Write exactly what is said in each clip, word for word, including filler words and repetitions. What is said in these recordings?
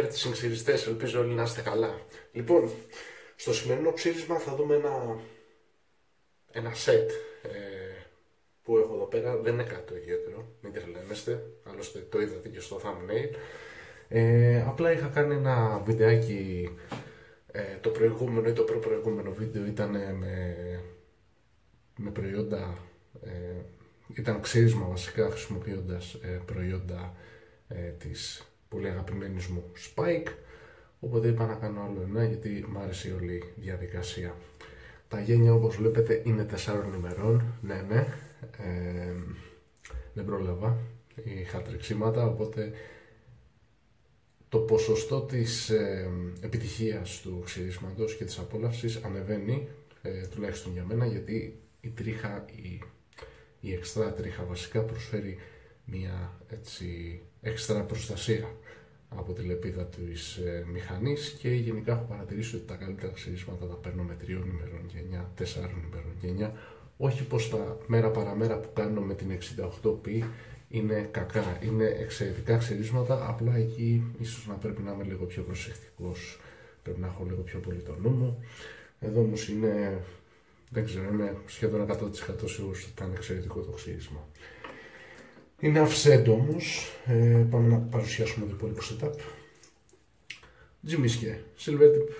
Χαίρετε συγξυριστές, ελπίζω όλοι να είστε καλά. Λοιπόν, στο σημερινό ξύρισμα θα δούμε ένα, ένα σετ ε, που έχω εδώ πέρα. Δεν είναι κάτι το ιδιαίτερο, μην τρελαίνεστε, άλλωστε το είδατε και στο thumbnail. Ε, απλά είχα κάνει ένα βιντεάκι, ε, το προηγούμενο ή το προ-προηγούμενο βίντεο ήταν με, με προϊόντα, ε, ήταν ξύρισμα βασικά χρησιμοποιώντας ε, προϊόντα ε, της πολύ αγαπημένης μου Spike, οπότε είπα να κάνω άλλο ένα γιατί μου άρεσε η όλη διαδικασία. Τα γένια, όπως βλέπετε, είναι τεσσάρων ημερών, ναι ναι, ε, δεν πρόλαβα, είχα τρεξίματα, οπότε το ποσοστό της ε, επιτυχίας του ξυρίσματος και της απόλαυσης ανεβαίνει, ε, τουλάχιστον για μένα, γιατί η τρίχα, η, η εξτρά τρίχα βασικά προσφέρει μια έτσι έξτρα προστασία από τη λεπίδα της ε, μηχανής, και γενικά έχω παρατηρήσει ότι τα καλύτερα ξυρίσματα τα παίρνω με τριών ημερών γενιά, τεσσάρων ημερών γενιά, όχι πως τα μέρα παραμέρα που κάνω με την εξήντα οκτώ πι είναι κακά, είναι εξαιρετικά ξυρίσματα, απλά εκεί ίσως να πρέπει να είμαι λίγο πιο προσεκτικός, πρέπει να έχω λίγο πιο πολύ το νου μου. Εδώ όμως είναι, δεν ξέρω, είμαι σχεδόν εκατό τοις εκατό σίγουρος ότι θα είναι εξαιρετικό το ξύρισμα. Είναι offset όμως, ε, πάμε να παρουσιάσουμε το υπόλοιπο setup. Τζιμίσκε, silver tip.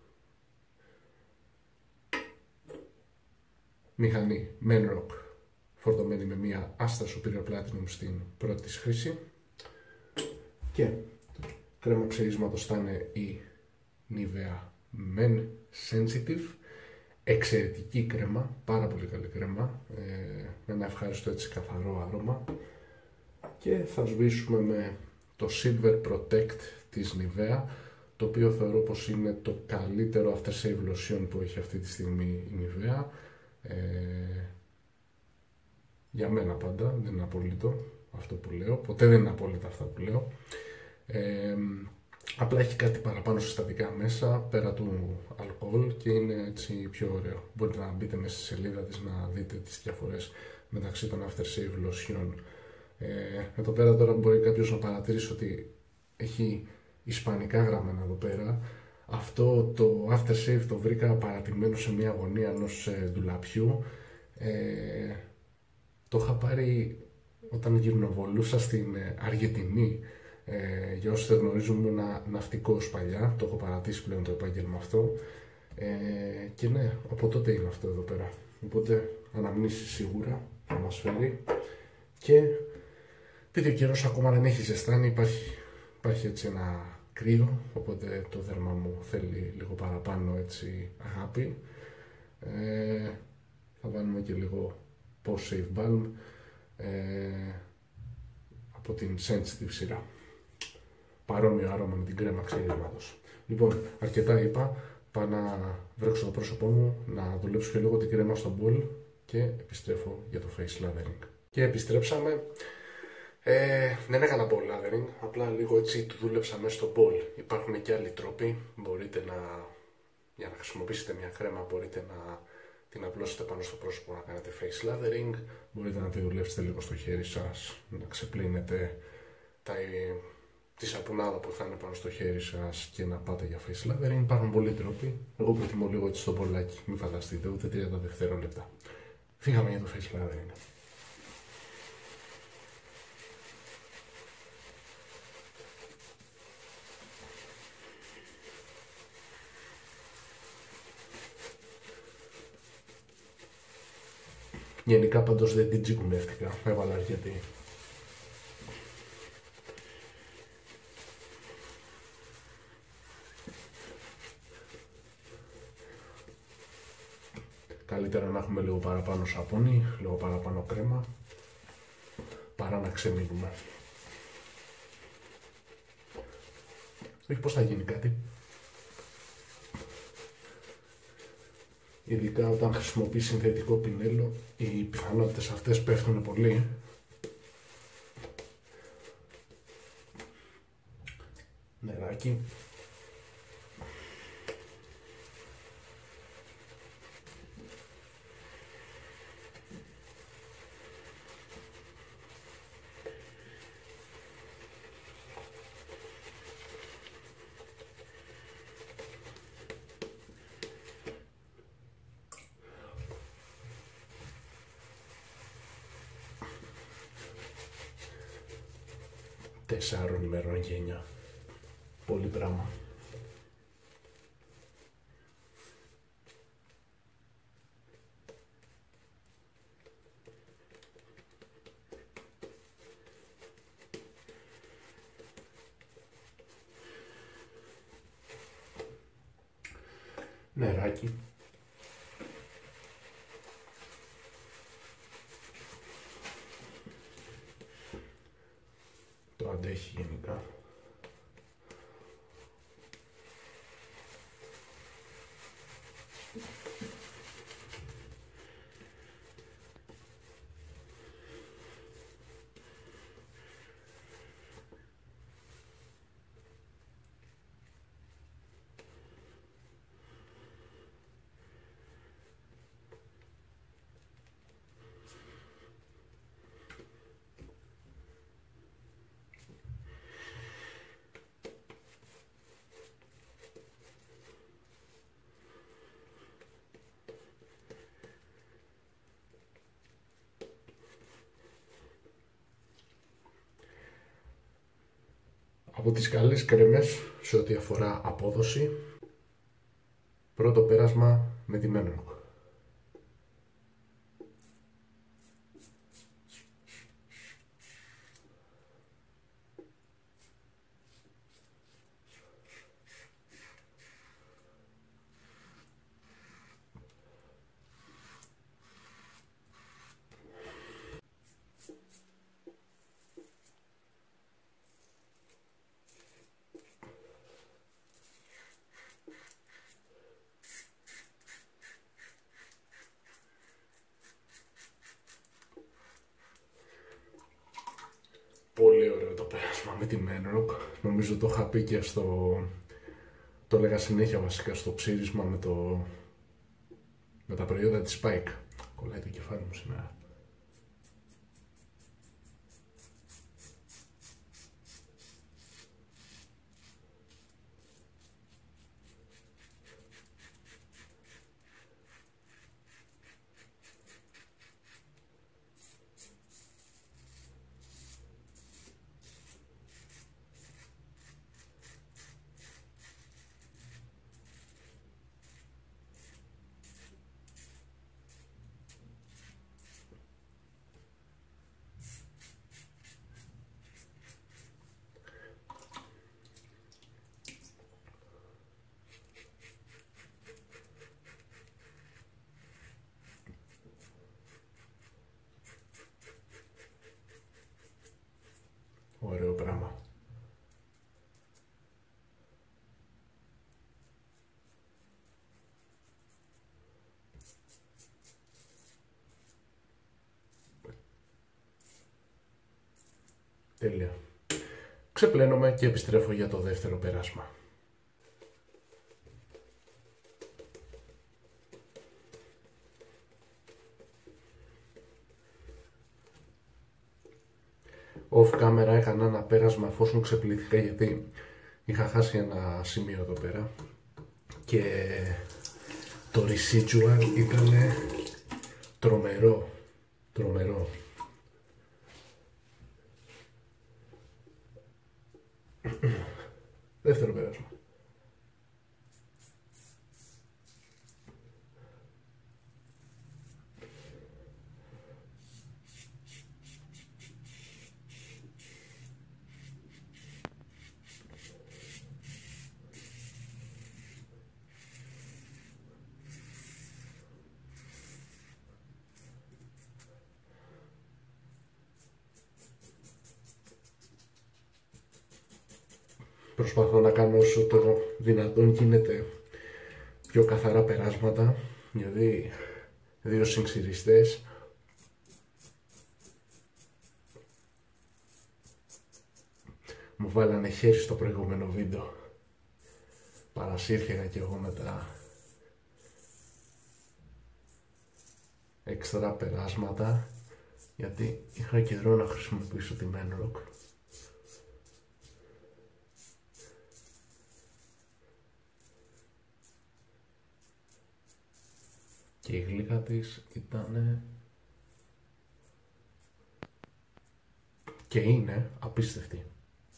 Μηχανή Menrock, φορτωμένη με μία Astra Superior Platinum στην πρώτη της χρήση. Και κρέμα ξυρίσματος θα είναι η Nivea Men Sensitive. Εξαιρετική κρέμα, πάρα πολύ καλή κρέμα, ε, με ένα ευχάριστο έτσι καθαρό άρωμα. Και θα σβήσουμε με το Silver Protect της Nivea, το οποίο θεωρώ πως είναι το καλύτερο aftershave lotion που έχει αυτή τη στιγμή η Nivea. Ε, για μένα πάντα, δεν είναι απόλυτο αυτό που λέω, ποτέ δεν είναι απόλυτα αυτά που λέω. Ε, απλά έχει κάτι παραπάνω συστατικά μέσα, πέρα του αλκοόλ, και είναι έτσι πιο ωραίο. Μπορείτε να μπείτε μέσα στη σελίδα της να δείτε τις διαφορές μεταξύ των aftershave lotion. Ε, εδώ πέρα τώρα μπορεί κάποιος να παρατηρήσει ότι έχει ισπανικά γραμμένα εδώ πέρα. Αυτό το aftershave το βρήκα παρατημένο σε μια γωνία ενός ε, ντουλαπιού. Ε, το είχα πάρει όταν γυρνοβολούσα στην ε, Αργεντινή. Ε, για όσους δεν γνωρίζουν, ήμουν ένα ναυτικός παλιά, το έχω παρατήσει πλέον το επάγγελμα αυτό. Ε, και ναι, από τότε είναι αυτό εδώ πέρα. Οπότε αναμνήσεις σίγουρα θα μας φέρει. Και επειδή ο καιρός ακόμα δεν έχει ζεστάνει, υπάρχει, υπάρχει έτσι ένα κρύο, οπότε το δέρμα μου θέλει λίγο παραπάνω έτσι αγάπη. Ε, θα βάλουμε και λίγο Post Shave Balm ε, από την Sensitive σειρά. Παρόμοιο άρωμα με την κρέμα ξυρίσματος. Λοιπόν, αρκετά είπα, πάω να βρέξω το πρόσωπό μου, να δουλέψω και λίγο την κρέμα στο μπολ και επιστρέφω για το face lathering. Και επιστρέψαμε. Ε, δεν έκανα ball lathering, απλά λίγο έτσι του δούλεψα μέσα στο ball. Υπάρχουν και άλλοι τρόποι, μπορείτε να, για να χρησιμοποιήσετε μια κρέμα, μπορείτε να την απλώσετε πάνω στο πρόσωπο να κάνετε face lathering, μπορείτε να τη δουλέψετε λίγο στο χέρι σας, να ξεπλύνετε τα, τη σαπουνάδα που θα είναι πάνω στο χέρι σας και να πάτε για face lathering. Υπάρχουν πολλοί τρόποι, εγώ προτιμώ λίγο έτσι στο μπολάκι, μην φανταστείτε, ούτε τριάντα δευτερόλεπτα. Φύγαμε για το face lathering. Γενικά πάντως δεν την τσικουνεύτηκα, έβαλα αρκετή. Καλύτερα να έχουμε λίγο παραπάνω σαπούνι, λίγο παραπάνω κρέμα, παρά να ξεμείνουμε. Όχι πως θα γίνει κάτι. Ειδικά όταν χρησιμοποιεί συνθετικό πινέλο, οι πιθανότητες αυτές πέφτουν πολύ. Νεράκι. τεσσάρων ημερών γένεια. Πολύ πράγμα. Νεράκι. Το αντέχει γενικά. Από τις καλές κρέμες σε ό,τι αφορά απόδοση, πρώτο πέρασμα με τη Menrock. Πολύ ωραίο το πέρασμα με τη Menrock. Νομίζω το είχα πει και στο... το έλεγα συνέχεια βασικά στο ψήρισμα με, το... με τα προϊόντα της Spike. Κολλάει το κεφάλι μου σήμερα. Ωραίο πράγμα. Τέλεια. Ξεπλένομαι και επιστρέφω για το δεύτερο πέρασμα. Off camera έκανα ένα πέρασμα εφόσον ξεπλήθηκα, γιατί είχα χάσει ένα σημείο εδώ πέρα και το residual ήταν τρομερό, τρομερό. Δεύτερο πέρασμα. Προσπαθώ να κάνω όσο το δυνατόν γίνεται πιο καθαρά περάσματα, γιατί δύο συγξηριστές μου βάλανε χέρι στο προηγούμενο βίντεο. Παρασύρθηκα και εγώ με τα έξτρα περάσματα, γιατί είχα καιρό να χρησιμοποιήσω τη Menrock. Και η γλύκα της ήταν και είναι απίστευτη.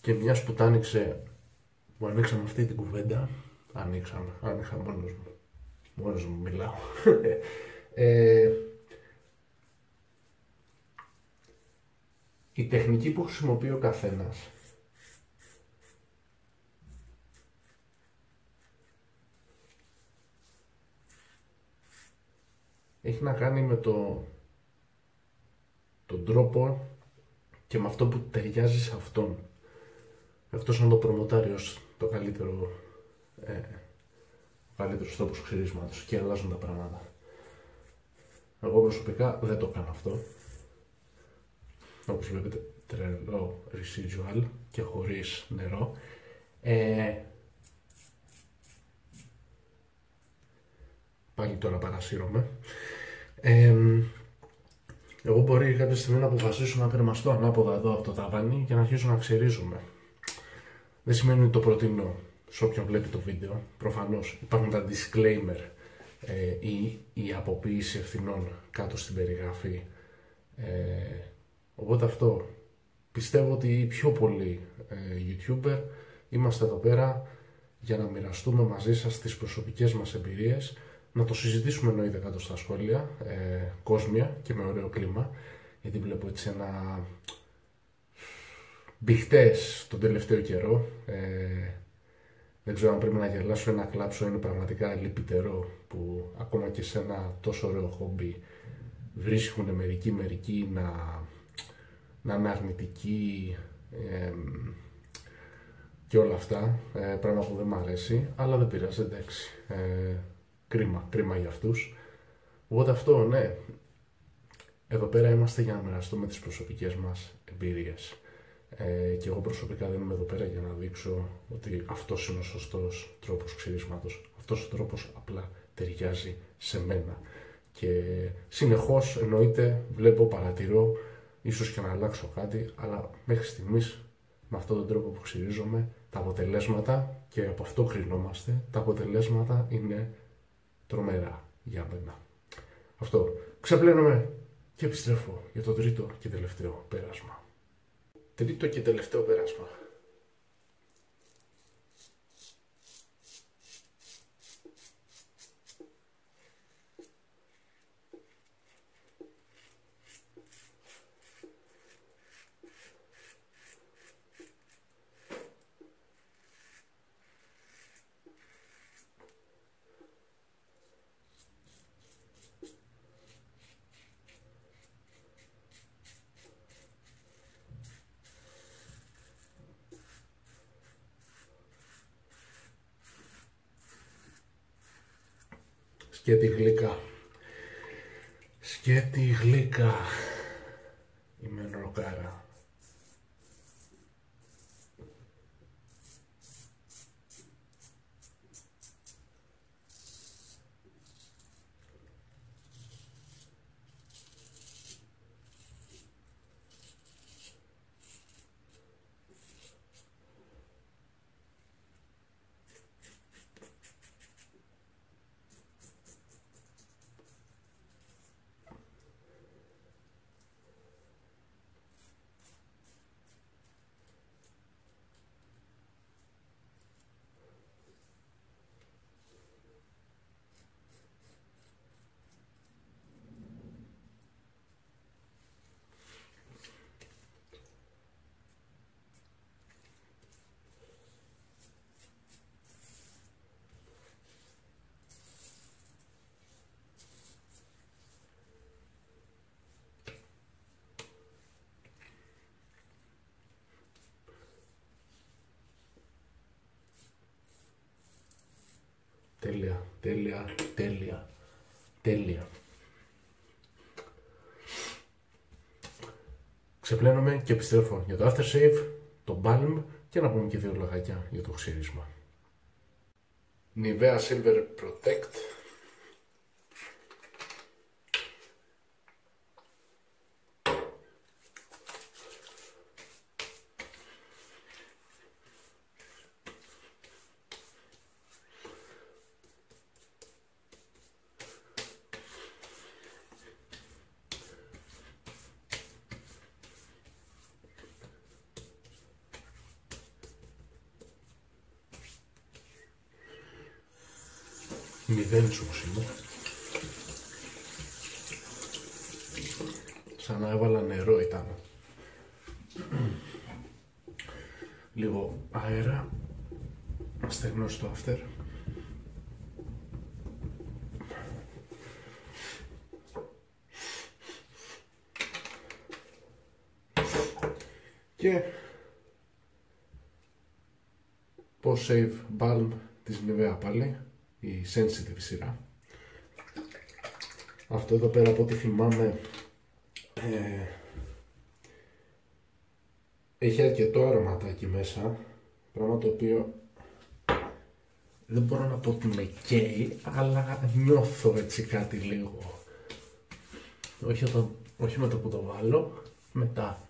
Και μιας που τα άνοιξε, που ανοίξαμε αυτή την κουβέντα, ανοίξαμε, άνοιξα μόνος μου, μόνος μου μιλάω. ε, η τεχνική που χρησιμοποιεί ο καθένας έχει να κάνει με το, τον τρόπο και με αυτό που ταιριάζει σε αυτόν. Εκτός να το προμοτάρει ως το καλύτερο, ε, ο καλύτερος τρόπος ξυρίσματος και αλλάζουν τα πράγματα. Εγώ προσωπικά δεν το κάνω αυτό. Όπως βλέπετε, τρελό residual και χωρίς νερό. Ε, πάλι τώρα παρασύρωμαι. Ε, εγώ μπορεί κάποια στιγμή να αποφασίσω να κρεμαστώ ανάποδα εδώ από το ταβάνι και να αρχίσω να ξυρίζουμε. Δεν σημαίνει ότι το προτείνω σε όποιον βλέπει το βίντεο. Προφανώς υπάρχουν τα disclaimer ε, ή η αποποίηση ευθυνών κάτω στην περιγραφή. Ε, οπότε αυτό πιστεύω ότι οι πιο πολλοί ε, YouTuber είμαστε εδώ πέρα για να μοιραστούμε μαζί σας τις προσωπικές μας εμπειρίες, να το συζητήσουμε εννοείται κάτω στα σχόλια, ε, κόσμια και με ωραίο κλίμα, γιατί βλέπω έτσι ένα μπιχτές τον τελευταίο καιρό. Ε, δεν ξέρω αν πρέπει να γελάσω ή να κλάψω, είναι πραγματικά λυπητερό που ακόμα και σε ένα τόσο ωραίο χόμπι βρίσκουν μερικοί μερικοί να, να είναι αρνητικοί ε, και όλα αυτά, ε, πράγμα που δεν μ' αρέσει, αλλά δεν πειράζει, εντάξει, ε, κρίμα, κρίμα για αυτούς. Οπότε αυτό, ναι, εδώ πέρα είμαστε για να μοιραστούμε τις προσωπικές μας εμπειρίες. Ε, και εγώ προσωπικά δεν είμαι εδώ πέρα για να δείξω ότι αυτός είναι ο σωστός τρόπος ξυρίσματος. Αυτός ο τρόπος απλά ταιριάζει σε μένα. Και συνεχώς εννοείται βλέπω, παρατηρώ, ίσως και να αλλάξω κάτι, αλλά μέχρι στιγμής με αυτόν τον τρόπο που ξυρίζομαι, τα αποτελέσματα, και από αυτό κρινόμαστε, τα αποτελέσματα είναι τρομερά για μένα. Αυτό. Ξεπλένομαι και επιστρέφω για το τρίτο και τελευταίο πέρασμα. Τρίτο και τελευταίο πέρασμα. Σκέτη γλύκα. Σκέτη γλύκα. Είμαι ροκάρα. Τέλεια, τέλεια, τέλεια, τέλεια. Ξεπλένομαι και επιστρέφω για το aftershave, το balm και να πούμε και δύο λογάκια για το ξύρισμα. Nivea Silver Protect. μηδέν σούξιμο. Σαν να έβαλα νερό ήταν. Λίγο αέρα. Να στεγνώσει το after. Και Post Shave Balm της Nivea πάλι, η Sensitive σειρά. Αυτό εδώ πέρα από ό,τι θυμάμαι ε, έχει αρκετό αρωματάκι μέσα, πράγμα το οποίο δεν μπορώ να πω ότι με καίει, αλλά νιώθω έτσι κάτι λίγο. Όχι, όταν, όχι με το που το βάλω, μετά.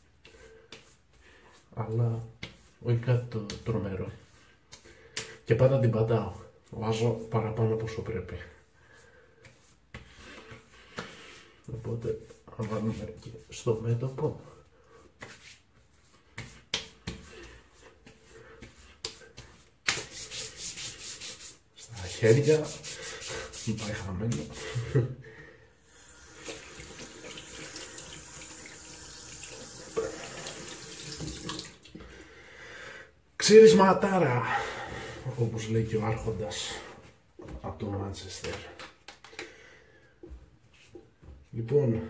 Αλλά όχι κάτι το τρομερό. Και πάντα την πατάω. Βάζω παραπάνω από όσο πρέπει. Οπότε θα βάλουμε και στο μέτωπο. Στα χέρια. Μην πάει χαμένο. Ξύρισματάρα, όπως λέει και ο άρχοντας από το Μάντσεστερ. Λοιπόν,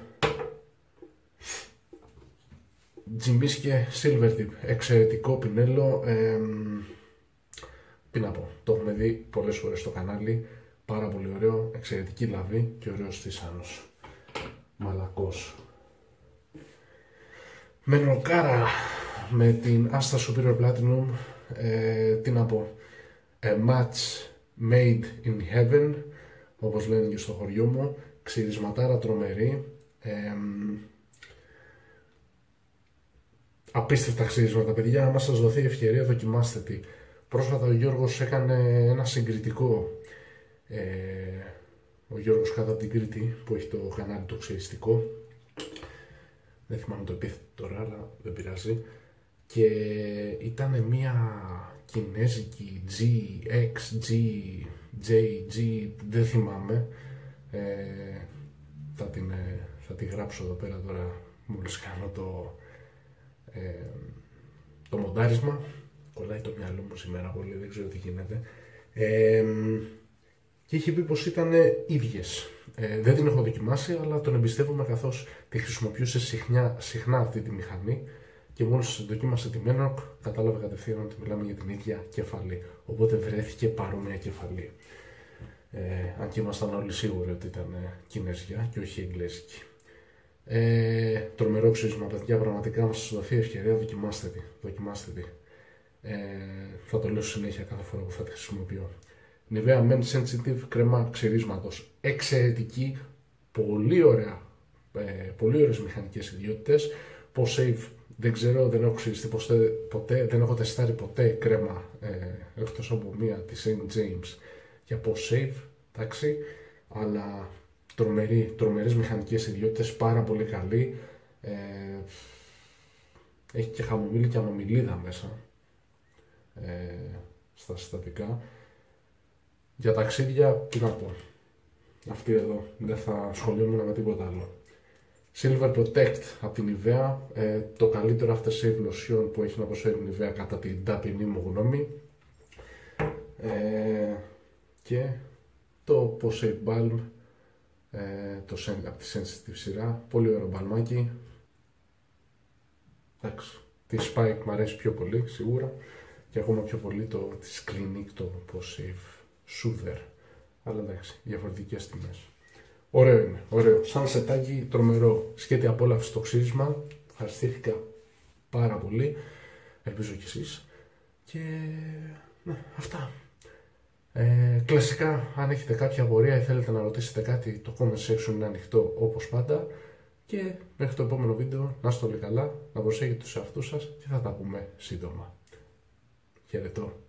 τζιμπίσκε Silvertip, εξαιρετικό πινέλο. Ε, τι να πω, το έχουμε δει πολλές φορές στο κανάλι. Πάρα πολύ ωραίο, εξαιρετική λαβή και ωραίος στήσανος. Μαλακός. Μενοκάρα με την Asta Superior Platinum, ε, τι να πω, a match made in heaven, όπως λένε και στο χωριό μου. Ξυρισματάρα τρομερή, ε, απίστευτα ξύρισματα παιδιά. Άμα σας δοθεί η ευκαιρία, δοκιμάστε τη. Πρόσφατα ο Γιώργος έκανε ένα συγκριτικό, ε, ο Γιώργος κάτω από την Κρήτη, που έχει το κανάλι το ξυριστικό, δεν θυμάμαι το επίθετο τώρα, αλλά δεν πειράζει. Και ήταν μια κινέζικη G, X, G, J, G, δεν θυμάμαι. Ε, θα, την, θα τη γράψω εδώ πέρα τώρα, μόλις κάνω το, ε, το μοντάρισμα. Κολλάει το μυαλό μου σήμερα πολύ, δεν ξέρω τι γίνεται. Ε, και είχε πει πως ήταν ίδιες. Ε, δεν την έχω δοκιμάσει, αλλά τον εμπιστεύομαι καθώς τη χρησιμοποιούσε συχνά, συχνά αυτή τη μηχανή. Και μόλις δοκίμασε τη Menrock, κατάλαβε κατευθείαν ότι μιλάμε για την ίδια κεφαλή. Οπότε βρέθηκε παρόμοια κεφαλή. Ε, αν και ήμασταν όλοι σίγουροι ότι ήταν κινέζια και όχι εγγλέζικη. Ε, τρομερό ξύρισμα, παιδιά. Πραγματικά, αν σας δοθεί ευκαιρία, δοκιμάστε τη. Δοκιμάστε τη. Ε, θα το λέω συνέχεια κάθε φορά που θα τη χρησιμοποιώ. Nivea Men Sensitive κρέμα ξυρίσματος. Εξαιρετική. Πολύ ωραία. Ε, πολύ ωραίες μηχανικές ιδιότητες. Post Shave. Δεν ξέρω, δεν έχω ξυριστεί ποτέ, ποτέ, δεν έχω τεστάρει ποτέ κρέμα ε, εκτός από μία τη Saint James για Post Shave, εντάξει, αλλά τρομερή, τρομερές μηχανικές ιδιότητες, πάρα πολύ καλή. Ε, έχει και χαμομήλι και αμαμιλίδα μέσα ε, στα συστατικά. Για ταξίδια, τι να πω, αυτή εδώ, δεν θα ασχολούμαι με τίποτα άλλο. Silver Protect από την Nivea, ε, το καλύτερο aftershave lotion που έχει να προσφέρει η Nivea κατά την ταπεινή μου γνώμη. Ε, και το Post Shave Balm, ε, το, από τη Sensitive σειρά, πολύ ωραίο μπαλμάκι. Εντάξει, τη Spike μου αρέσει πιο πολύ σίγουρα και ακόμα πιο πολύ το της Clinique, το Post Shave Soother. Αλλά εντάξει, διαφορετικές τιμές. Ωραίο είναι, ωραίο. Σαν σετάκι τρομερό. Σχέτη απόλαυση στο ξύρισμα. Ευχαριστήθηκα πάρα πολύ. Ελπίζω κι εσείς. Και ναι, αυτά. Ε, κλασικά, αν έχετε κάποια απορία ή θέλετε να ρωτήσετε κάτι, το comment section είναι ανοιχτό όπως πάντα. Και μέχρι το επόμενο βίντεο, να είστε όλοι καλά, να προσέχετε τους εαυτούς σας και θα τα πούμε σύντομα. Χαιρετώ.